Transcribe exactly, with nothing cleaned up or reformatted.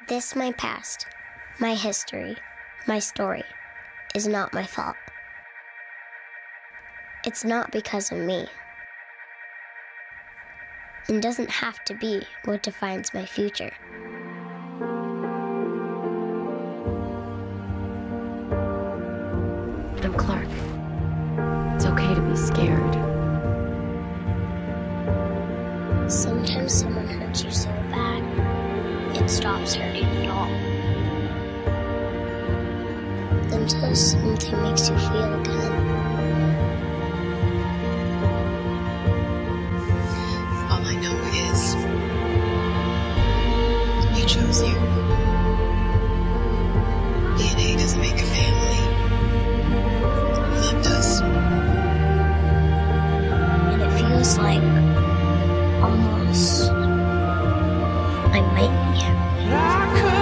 This, my past, my history, my story, is not my fault. It's not because of me. And doesn't have to be what defines my future. I'm Clark. It's okay to be scared. Sometimes someone hurts you so bad, it stops hurting at all. Until something makes you feel again. All I know is we chose you. D N A doesn't make a family. Blood does. And it feels like almost I might be happy. I could